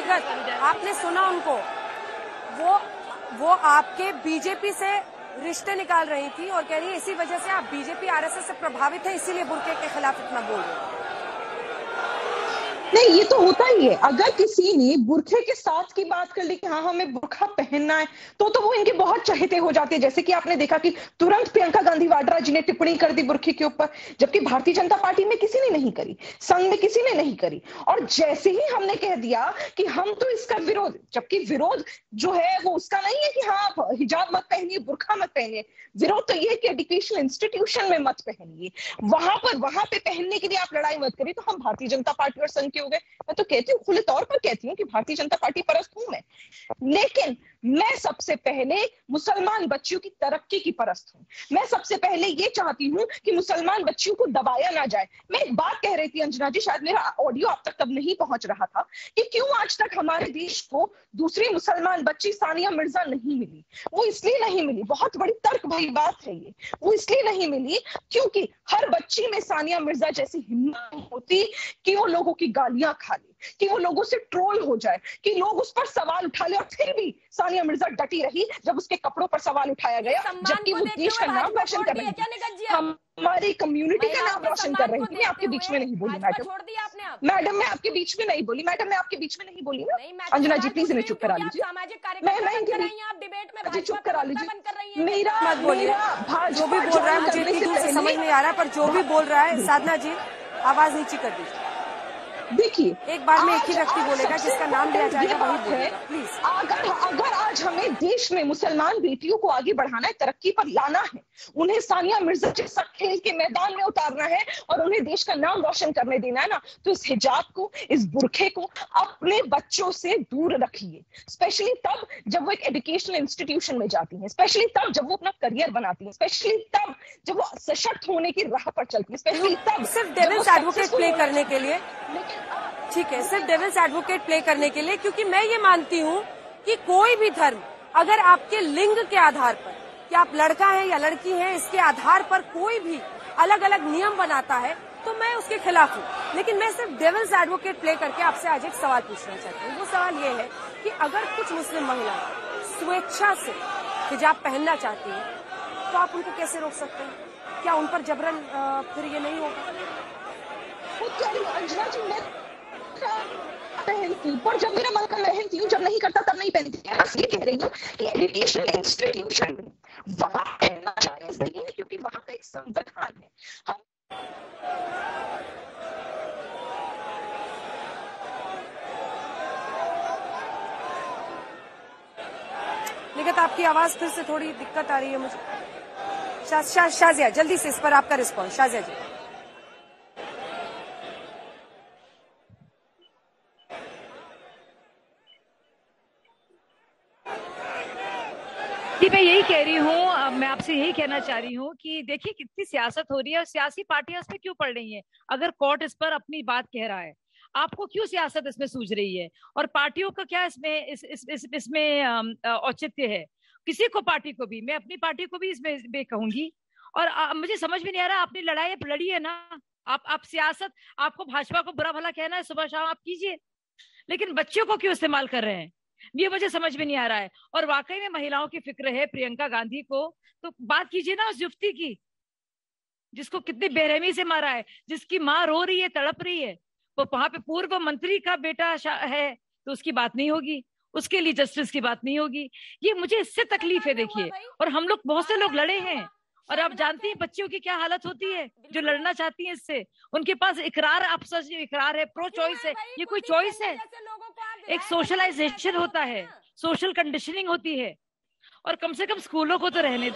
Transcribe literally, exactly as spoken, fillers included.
लिखत, आपने सुना उनको, वो वो आपके बीजेपी से रिश्ते निकाल रही थी और कह रही है इसी वजह से आप बीजेपी आरएसएस से प्रभावित है, इसीलिए बुर्के के खिलाफ इतना बोल रहे हैं। नहीं, ये तो होता ही है। अगर किसी ने बुरखे के साथ की बात कर ली कि हाँ हमें बुरखा पहनना है, तो तो वो इनके बहुत चहेते हो जाते हैं। जैसे कि आपने देखा कि तुरंत प्रियंका गांधी वाड्रा जी ने टिप्पणी कर दी बुरखे के ऊपर, जबकि भारतीय जनता पार्टी में किसी ने नहीं करी, संघ में किसी ने नहीं करी। और जैसे ही हमने कह दिया कि हम तो इसका विरोध, जबकि विरोध जो है वो उसका नहीं है कि हाँ हिजाब मत पहनिए, बुरखा मत पहनिए, विरोध तो ये है कि एजुकेशन इंस्टीट्यूशन में मत पहनिए, वहां पर वहां पे पहनने के लिए आप लड़ाई मत करिए। तो हम भारतीय जनता पार्टी और संघ हो गए। मैं तो कहती हूँ, खुले तौर पर कहती हूँ कि भारतीय जनता पार्टी परस्त हूं मैं, लेकिन मैं सबसे पहले मुसलमान बच्चियों की तरक्की की परस्त हूं। मैं सबसे पहले ये चाहती हूं कि मुसलमान बच्चियों को दबाया ना जाए। मैं एक बात कह रही थी अंजना जी, शायद मेरा ऑडियो आप तक तब नहीं पहुंच रहा था, कि क्यों आज तक हमारे देश को दूसरी मुसलमान बच्ची सानिया मिर्जा नहीं मिली। वो इसलिए नहीं मिली, बहुत बड़ी तर्क भरी बात है ये, वो इसलिए नहीं मिली क्योंकि हर बच्ची में सानिया मिर्जा जैसी हिम्मत होती कि वो लोगों की गालियां खा ले, कि वो लोगों से ट्रोल हो जाए, कि लोग उस पर सवाल उठा ले। और फिर भी सानिया मिर्जा डटी रही जब उसके कपड़ों पर सवाल उठाया गया, जबकि वो देश का नाम रोशन कर रही थी, हमारी कम्युनिटी का नाम रोशन कर रही थी। मैं आपके बीच में नहीं बोली मैडम, मैडम मैं आपके बीच में नहीं बोली, मैडम मैं आपके बीच में नहीं बोली ना। अंजना जी प्लीज इन्हें चुप करा लीजिए, मैं मैं चुप करा लीजिए। मेरा मत बोलिए, जो भी बोल रहा है मुझे इतनी दूर से समझ नहीं आ रहा, पर जो भी बोल रहा है साधना जी आवाज नीचे कर दीजिए। देखिए, एक बार में एक ही व्यक्ति बोलेगा, जिसका नाम लिया जाएगा वही बोलेगा, प्लीज। अगर अगर आज हमें देश में मुसलमान बेटियों को आगे बढ़ाना है, तरक्की पर लाना है, उन्हें सानिया मिर्जा जैसा खेल के मैदान में उतारना है और उन्हें देश का नाम रोशन करने देना है ना, तो इस हिजाब को, इस बुरखे को अपने बच्चों से दूर रखिए। स्पेशली तब जब वो एक एजुकेशनल इंस्टीट्यूशन में जाती हैं, स्पेशली तब जब वो अपना करियर बनाती हैं, स्पेशली तब जब वो सशक्त होने की राह पर चलती है, स्पेशली तब सिर्फ डेविल्स एडवोकेट प्ले करने के लिए, ठीक है, सिर्फ डेविल्स एडवोकेट प्ले करने के लिए, क्योंकि मैं ये मानती हूँ कि कोई भी धर्म अगर आपके लिंग के आधार पर, कि आप लड़का है या लड़की है, इसके आधार पर कोई भी अलग अलग नियम बनाता है तो मैं उसके खिलाफ हूँ। लेकिन मैं सिर्फ डेविल्स एडवोकेट प्ले करके आपसे आज एक सवाल पूछना चाहती हूँ। वो सवाल ये है कि अगर कुछ मुस्लिम महिलाएं स्वेच्छा से हिजाब पहनना चाहती हैं तो आप उनको कैसे रोक सकते हैं? क्या उन पर जबरन फिर ये नहीं होगा? अंजना जी मैं पहनती हूँ, पर जब मेरा मन कर पहनती हूँ, जब नहीं करता तब नहीं पहनती। मैं ये कह रही हूँ कि एजुकेशनल इंस्टीट्यूशन में वहां पहनना जायज नहीं है, क्योंकि वहां का एक संविधान है। हम निगत, आपकी आवाज फिर से थोड़ी दिक्कत आ रही है मुझे। शा, शा, शाजिया जल्दी से इस पर आपका रिस्पॉन्स। शाजिया जी। जी मैं यही कह रही हूँ, मैं आपसे यही कहना चाह रही हूँ कि देखिए कितनी सियासत हो रही है और सियासी पार्टियां इसमें क्यों पड़ रही हैं। अगर कोर्ट इस पर अपनी बात कह रहा है, आपको क्यों सियासत इसमें सूझ रही है? और पार्टियों का क्या इसमें इस, इस, इस, इसमें औचित्य है? किसी को, पार्टी को भी, मैं अपनी पार्टी को भी इसमें कहूंगी। और आ, मुझे समझ में नहीं आ रहा, आपने लड़ाई लड़ी है ना, आप आप सियासत, आपको भाजपा को बुरा भला कहना है, सुबह शाम आप कीजिए, लेकिन बच्चों को क्यों इस्तेमाल कर रहे हैं, ये मुझे समझ में नहीं आ रहा है। और वाकई में महिलाओं की फिक्र है प्रियंका गांधी को, तो बात कीजिए ना उस युवती की जिसको कितनी बेरहमी से मारा है, जिसकी माँ रो रही है, तड़प रही है, वो वहां पे पूर्व मंत्री का बेटा है, तो उसकी बात नहीं होगी, उसके लिए जस्टिस की बात नहीं होगी। ये मुझे इससे तकलीफ है। देखिए, और हम लोग, बहुत से लोग लड़े हैं, और आप जानती हैं बच्चियों की क्या हालत होती है जो लड़ना चाहती हैं इससे। उनके पास इकरार, आप सच इकरार है, प्रो चॉइस है, ये कोई चॉइस है? एक सोशलाइजेशन होता है, सोशल कंडीशनिंग होती है, और कम से कम स्कूलों को तो रहने